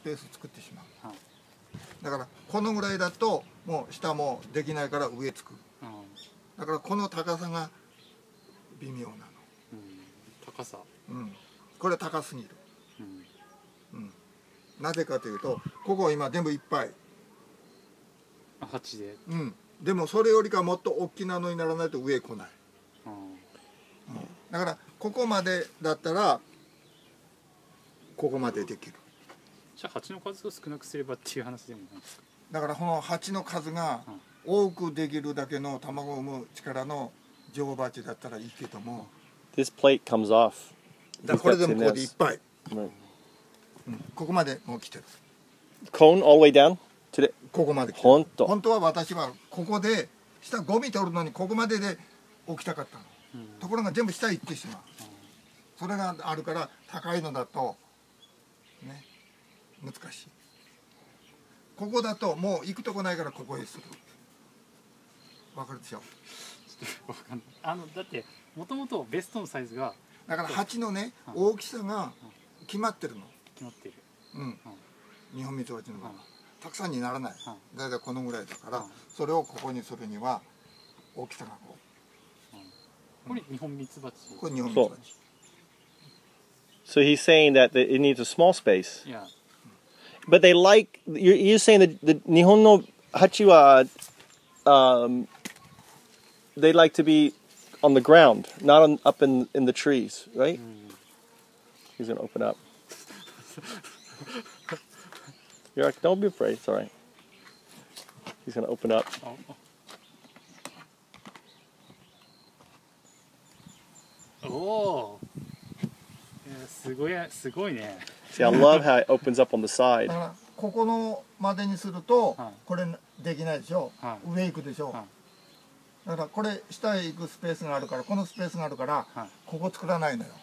ペース作ってしまう。だからこのぐらいだともう下もできないから上つく。だからこの高さが微妙なの。 高さ。 これ高すぎる。なぜかというとここ今全部いっぱい。 鉢で。 でもそれよりかもっと大きなのにならないと上来ない。だからここまでだったらここまでできる。 じゃあ鉢の数を少なくすればっていう話でもないですか。 だからこの鉢の数が多くできるだけの卵を産む力の女王蜂だったらいいけども。 This plate comes off. だからこれでもここでいっぱい。ここまでもう来てる。 Cone all the way down to the. ここまで来てる。本当は私はここで下ゴミ取るのにここまでで置きたかったの。ところが全部下行ってしまう。それがあるから高いのだとね難しい。ここだともう行くとこないからここへする。わかるでしょ。 だってもともとベストのサイズがだから鉢のね大きさが決まってるの。 決まってる。 日本ミツバチの場合たくさんにならない。だいたいこのぐらいだからそれをここにするには大きさがこう。 これ日本ミツバチ。 これ日本ミツバチ。 So he's saying that it needs a small space. Yeah. But they like you're saying that the Nihon no hachi wa they like to be on the ground, not up in the trees, right? He's gonna open up. You're like, don't be afraid. It's all right. He's gonna open up. Oh. すごいね。 See, I love how it opens up on the side. ここのまでにするとこれできないでしょ。上行くでしょ。だからこれ下へ行くスペースがあるからこのスペースがあるからここ作らないのよ。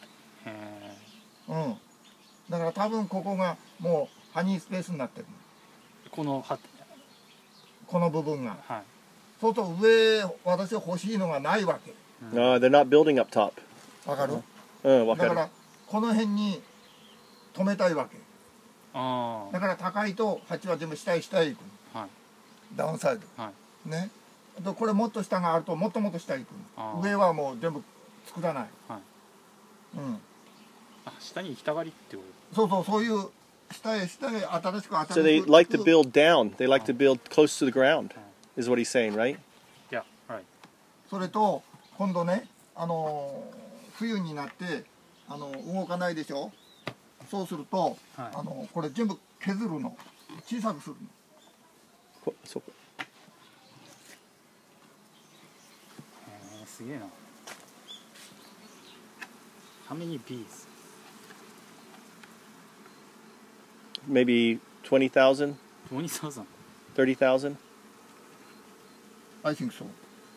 だから多分ここがもうハニースペースになってる。この部分が。そうすると上私欲しいのがないわけ。 No, they're not building up top. わかる？ わかる。 だからこの辺に止めたいわけ。だから高いと鉢は全部下へ行く。ダウンサイド。ね。これもっと下があるともっともっと下へ行く。上はもう全部作らない。 下に行きたがりってこと？ そういう下へ新しく新しく。 So they like to build down. They like to build close to the ground, is what he's saying, right? Yeah, right. それと今度ね冬になって動かないでしょ。そうするとこれ全部削るの。小さくするの。 そうか。 すげえな。How many bees? Maybe 20,000? 20,000? 30,000? I think so.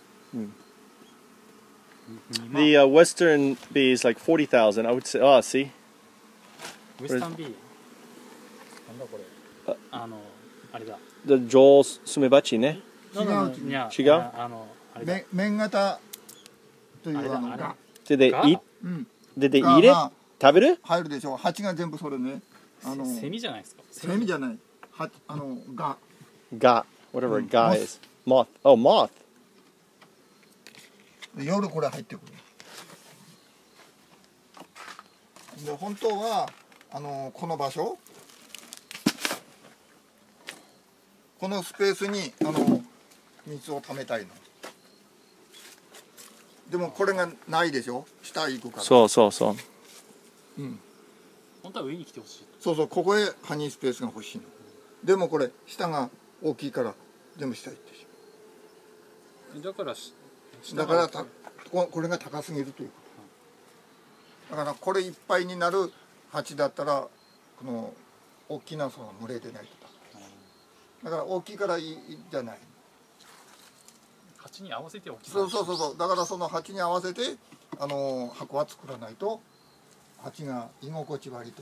The western bee is like 40,000. I would say, see? ウエスタンビー。なんだこれ。あれだ。 The Joel Sumebachi ね。 違う？ 綿型というが。 Did they eat? Did they eat it? 食べる？ 入るでしょ。蜂が全部それね。 セミじゃないですか。 セミじゃない。 whatever ga is. Moth. Oh, moth. 夜これ入ってくる。で本当はこの場所、このスペースに水を溜めたいの。でもこれがないでしょ。下行くから。 そう。 本当は上に来てほしい。 そう、ここへハニースペースが欲しいの。でもこれ下が大きいから全部下行ってしまう。だからこれが高すぎるということ。だからこれいっぱいになる鉢だったらこの大きなその群れでないとだから大きいからいいじゃない。 鉢に合わせて大きい。 そう。だからその鉢に合わせて箱は作らないと鉢が居心地悪いと。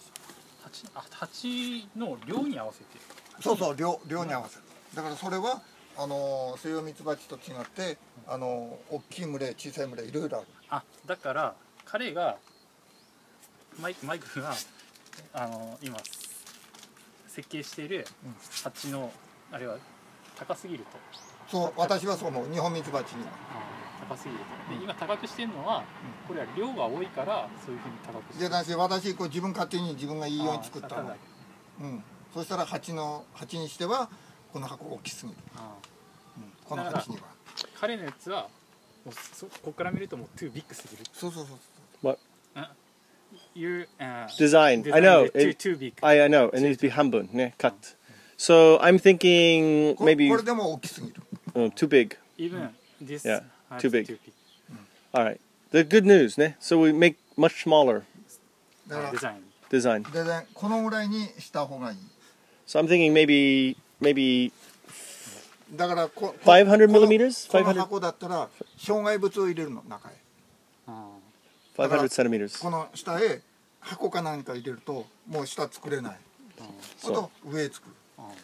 鉢の量に合わせて。 そう量に合わせる。だからそれはセイヨウミツバチと違って大きい群れ小さい群れいろいろある。 だから彼がマイクが今設計している鉢のあれは高すぎると。 そう私はそう思う。日本ミツバチには高すぎると。で今高くしてるのはこれは量が多いからそういうふうに高くしてる。 でだし私こう自分勝手に自分がいいように作ったの。 だそしたら鉢にしてはこの箱大きすぎる。この鉢には。 彼のやつはもうここから見るともうtoo bigすぎる。 そうそうそう。 What? Your Design. I know. Too big. I know. It needs to be hanbun, ne, cut. So I'm thinking こ maybe れでも大きすぎる。 too big. Even this. Yeah, has too big. big. All right. The good news, ne? So we make much smaller だからデザイン。 design. でねこのぐらいにした方がいい。 So I'm thinking maybe だから 500 こ millimeters? の 500 箱だったら障害物を入れるの中へ。 centimeters. この下へ箱か何か入れるともう下作れない。あと上へ作る。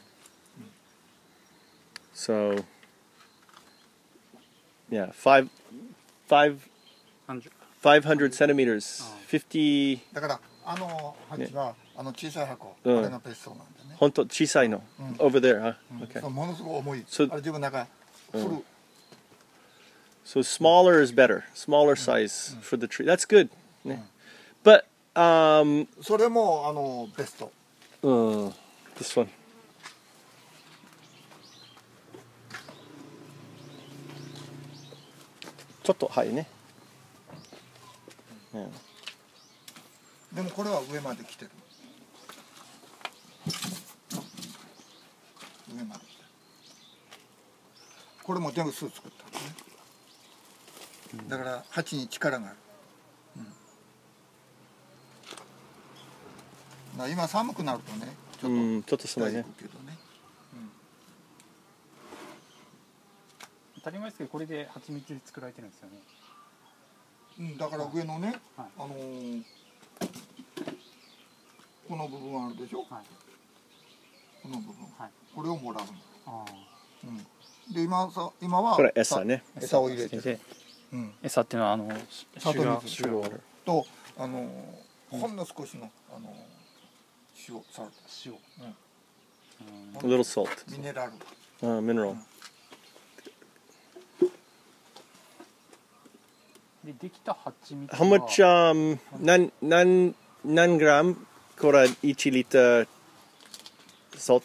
So yeah, 500 centimeters. 50. だから鉢は小さい箱、あれが別荘なんだね。 本当小さいの over there, huh? そ Okay. うものすごい重い。 そうあれ自分なんかフル。 So smaller is better. Smaller size for the tree. That's good. Yeah. But それもベスト。 this one. ちょっとはいね。 でもこれは上まで来てる。上まで来てる。これも全部巣作ったのね。だから鉢に力がある。今寒くなるとね、ちょっと寒いね。 けどね。 当たり前ですけどこれで蜂蜜で作られてるんですよね。 だから上のね、 はい、 この部分あるでしょ。 はい、 この部分、 はい、 これをもらうの。 あで今はこれ餌ね。 餌を入れてる。 餌っていうのは砂糖水シュガーとほんの少しの塩、サルト。 塩。 A little salt. ミネラル。 Mineral. できた蜂蜜は How much 何 gram これ1 liter salt?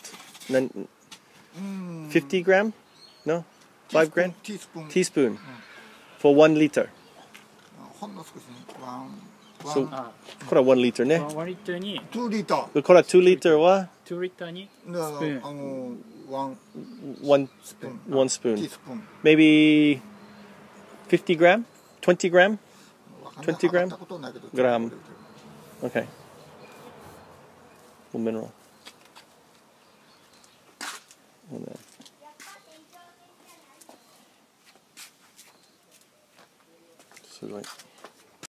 50 gram? No? 5 gram? ティースプーン。 Teaspoon for 1 liter. ほんの少しね。 So これは1 liter ね。 1リットルに 2リッター。 これは2 liter は 2リッターに 1スプーン。 1 spoon. ティースプーン。 Maybe 50 gram? 20 gram? 20 gram? 測ったことないけど Gram. Okay. Well, mineral. And then. すごい。